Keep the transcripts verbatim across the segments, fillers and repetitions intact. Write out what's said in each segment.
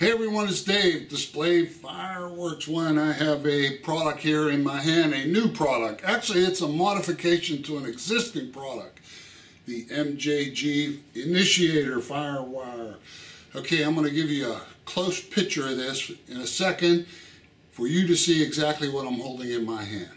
Hey everyone, it's Dave, Display Fireworks One. I have a product here in my hand, a new product. Actually, it's a modification to an existing product, the M J G Initiator Firewire. Okay, I'm going to give you a close picture of this in a second for you to see exactly what I'm holding in my hand.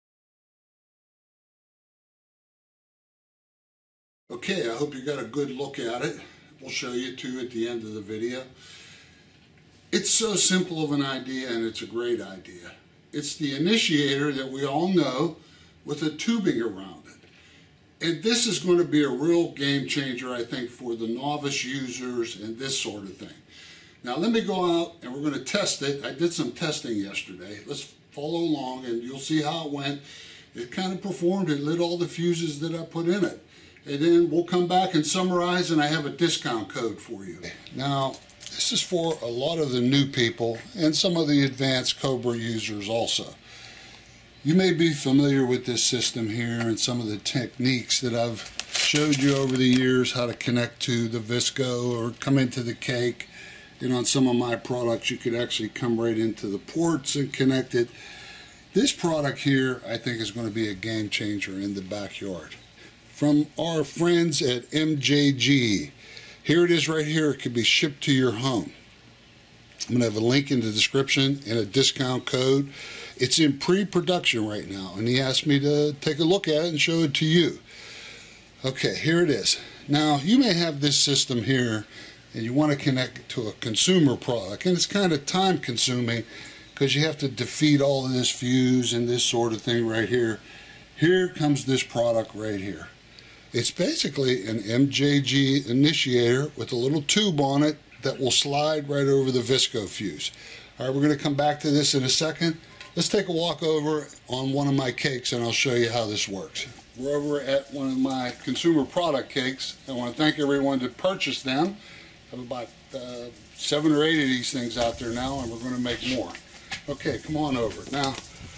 Okay, I hope you got a good look at it. We'll show you too at the end of the video. It's so simple of an idea, and it's a great idea. It's the initiator that we all know with a tubing around it. And this is going to be a real game changer, I think, for the novice users and this sort of thing. Now let me go out and we're going to test it. I did some testing yesterday. Let's follow along and you'll see how it went. It kind of performed. It lit all the fuses that I put in it. And then we'll come back and summarize, and I have a discount code for you. Now, this is for a lot of the new people and some of the advanced Cobra users also. You may be familiar with this system here and some of the techniques that I've showed you over the years, how to connect to the Visco or come into the cake. And on some of my products, you could actually come right into the ports and connect it. This product here, I think, is going to be a game changer in the backyard. From our friends at M J G. Here it is right here. It could be shipped to your home. I'm going to have a link in the description and a discount code. It's in pre-production right now, and he asked me to take a look at it and show it to you. Okay, here it is. Now, you may have this system here, and you want to connect it to a consumer product, and it's kind of time-consuming because you have to defeat all of this fuse and this sort of thing right here. Here comes this product right here. It's basically an M J G initiator with a little tube on it that will slide right over the Visco fuse. All right, we're going to come back to this in a second. Let's take a walk over on one of my cakes and I'll show you how this works. We're over at one of my consumer product cakes. I want to thank everyone that purchased them. I have about uh, seven or eight of these things out there now, and we're going to make more. Okay, come on over. Now,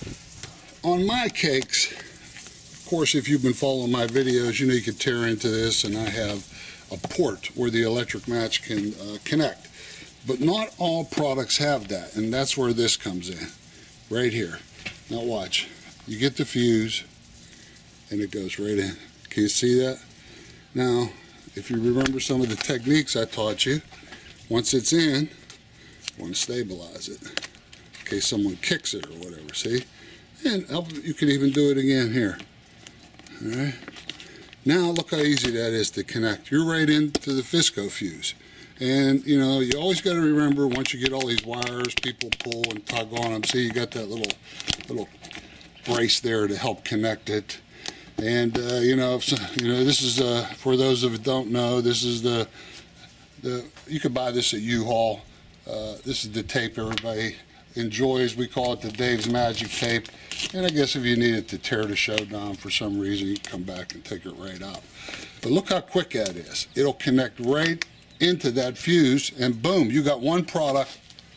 on my cakes, of course, if you've been following my videos, you know you can tear into this, and I have a port where the electric match can uh, connect. But not all products have that, and that's where this comes in, right here. Now watch. You get the fuse, and it goes right in. Can you see that? Now, if you remember some of the techniques I taught you, once it's in, you want to stabilize it in case someone kicks it or whatever, see? And you can even do it again here. All right. Now look how easy that is to connect. You're right into the Visco fuse. And you know, you always got to remember, once you get all these wires, people pull and tug on them. See, you got that little little brace there to help connect it. And uh, you know, if, you know, this is uh, for those of you who don't know, this is the the you could buy this at U-Haul. Uh, this is the tape everybody enjoys. We call it the Dave's Magic Tape. And I guess if you needed to tear the show down for some reason, you can come back and take it right out. But look how quick that is. It'll connect right into that fuse, and boom, you got one product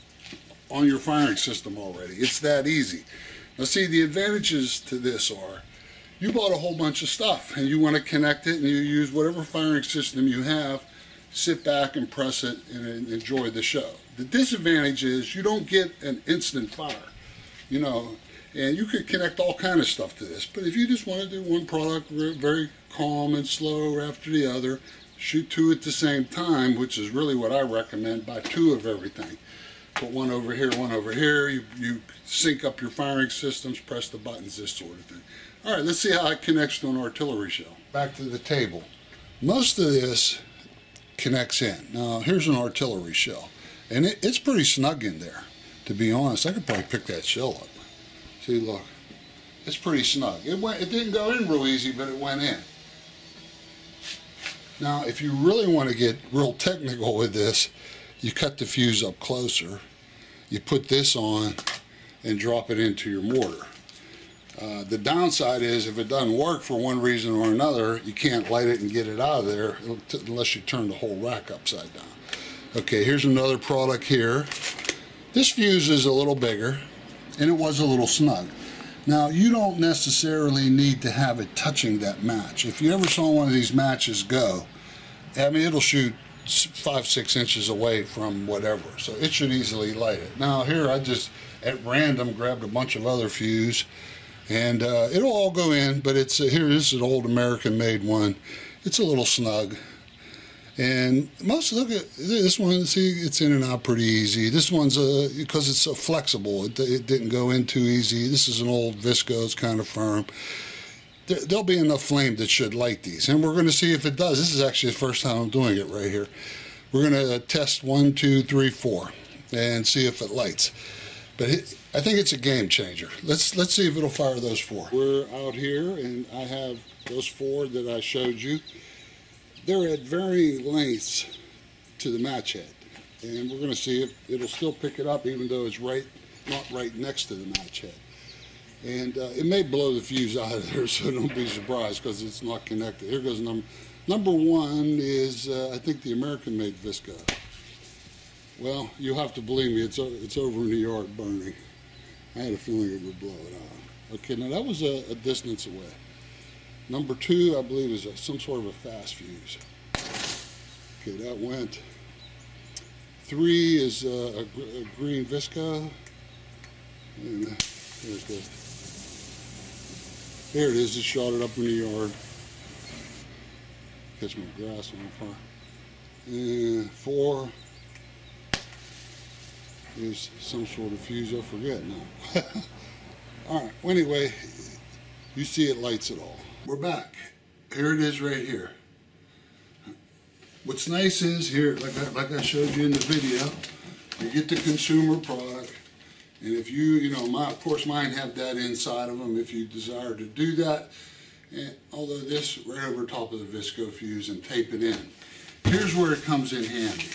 on your firing system already. It's that easy. Now see, the advantages to this are, you bought a whole bunch of stuff and you want to connect it, and you use whatever firing system you have, sit back and press it and enjoy the show. The disadvantage is you don't get an instant fire, you know, and you could connect all kind of stuff to this. But if you just want to do one product very calm and slow after the other, shoot two at the same time, which is really what I recommend. Buy two of everything. Put one over here, one over here. You, you sync up your firing systems, press the buttons, this sort of thing. All right, let's see how it connects to an artillery shell. Back to the table. Most of this connects in. Now, here's an artillery shell. And it, it's pretty snug in there, to be honest. I could probably pick that shell up. See, look. It's pretty snug. It, went, it didn't go in real easy, but it went in. Now, if you really want to get real technical with this, you cut the fuse up closer. You put this on and drop it into your mortar. Uh, the downside is, if it doesn't work for one reason or another, you can't light it and get it out of there unless you turn the whole rack upside down. Okay, here's another product here. This fuse is a little bigger, and it was a little snug. Now, you don't necessarily need to have it touching that match. If you ever saw one of these matches go, I mean, it'll shoot five, six inches away from whatever. So it should easily light it. Now here I just, at random, grabbed a bunch of other fuse, and uh, it'll all go in, but it's, uh, here this is an old American-made one. It's a little snug. And most, look at this one, see, it's in and out pretty easy. This one's, uh, because it's so flexible, it, it didn't go in too easy. This is an old Visco, it's kind of firm. There, there'll be enough flame that should light these, and we're going to see if it does. This is actually the first time I'm doing it right here. We're going to test one, two, three, four, and see if it lights. But it, I think it's a game changer. Let's let's see if it'll fire those four. We're out here, and I have those four that I showed you. They're at varying lengths to the match head, and we're going to see if it'll still pick it up, even though it's right, not right next to the match head. And uh, it may blow the fuse out of there, so don't be surprised because it's not connected. Here goes number number one is uh, I think the American-made Visco. Well, you'll have to believe me, it's it's over in New York burning. I had a feeling it would blow it out. Okay, now that was a, a distance away. Number two, I believe, is a, some sort of a fast fuse. Okay, that went. Three is uh, a, a green Visco. And uh, there's the. There it is. It shot it up in the yard. Catch my grass on fire. And four is some sort of fuse. I forget now. All right. Well, anyway, you see it lights it all. We're back. Here it is right here. What's nice is here, like I, like I showed you in the video, you get the consumer product, and if you, you know, my, of course mine have that inside of them if you desire to do that, and although this right over top of the Visco fuse and tape it in. Here's where it comes in handy.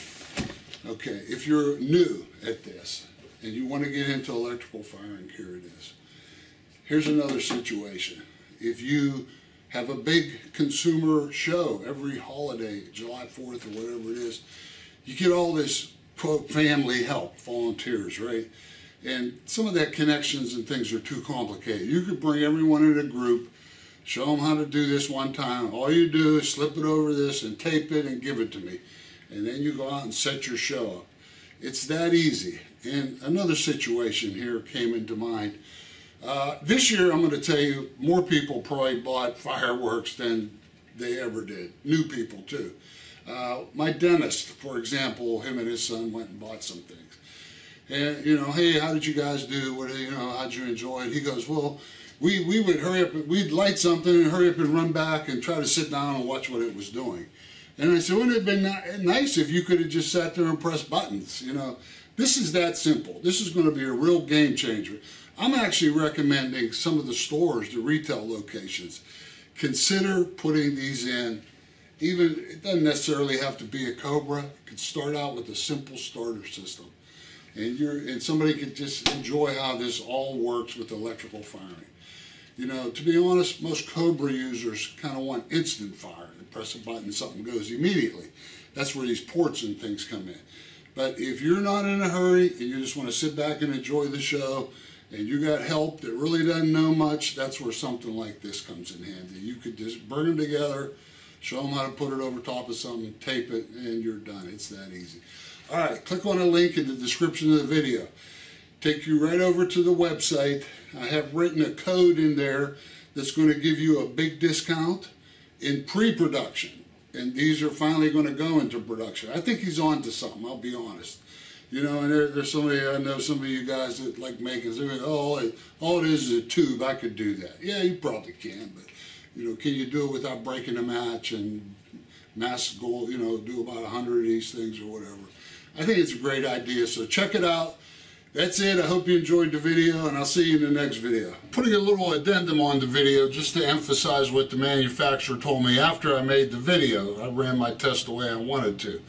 Okay, if you're new at this and you want to get into electrical firing, here it is. Here's another situation. If you have a big consumer show every holiday, July fourth or whatever it is, you get all this, quote, family help, volunteers, right? And some of that connections and things are too complicated. You could bring everyone in a group, show them how to do this one time. All you do is slip it over this and tape it and give it to me. And then you go out and set your show up. It's that easy. And another situation here came into mind. Uh, this year, I'm going to tell you, more people probably bought fireworks than they ever did. New people, too. Uh, my dentist, for example, him and his son went and bought some things. And, you know, hey, how did you guys do? What, you know, how'd you enjoy it? He goes, well, we, we would hurry up, we'd light something and hurry up and run back and try to sit down and watch what it was doing. And I said, wouldn't it have been nice if you could have just sat there and pressed buttons, you know? This is that simple. This is going to be a real game changer. I'm actually recommending some of the stores, the retail locations, consider putting these in. Even, it doesn't necessarily have to be a Cobra. It could start out with a simple starter system. And you're, and somebody could just enjoy how this all works with electrical firing. You know, to be honest, most Cobra users kind of want instant fire. They press a button, something goes immediately. That's where these ports and things come in. But if you're not in a hurry and you just want to sit back and enjoy the show, and you got help that really doesn't know much, that's where something like this comes in handy. You could just bring them together, show them how to put it over top of something, tape it, and you're done. It's that easy. All right, click on a link in the description of the video. Take you right over to the website. I have written a code in there that's going to give you a big discount in pre-production. And these are finally going to go into production. I think he's on to something, I'll be honest. You know, and there, there's somebody, I know some of you guys that like making, oh, it, all it is is a tube, I could do that. Yeah, you probably can, but, you know, can you do it without breaking a match and mass goal, you know, do about a hundred of these things or whatever. I think it's a great idea, so check it out. That's it. I hope you enjoyed the video, and I'll see you in the next video. Putting a little addendum on the video just to emphasize what the manufacturer told me after I made the video. I ran my test the way I wanted to.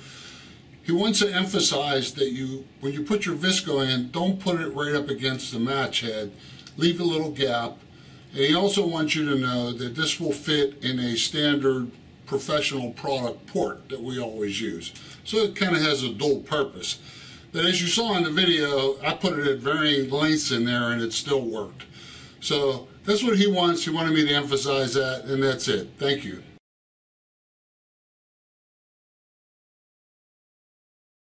He wants to emphasize that you, when you put your Visco in, don't put it right up against the match head. Leave a little gap. And he also wants you to know that this will fit in a standard professional product port that we always use. So it kind of has a dual purpose. But as you saw in the video, I put it at varying lengths in there and it still worked. So that's what he wants. He wanted me to emphasize that, and that's it. Thank you.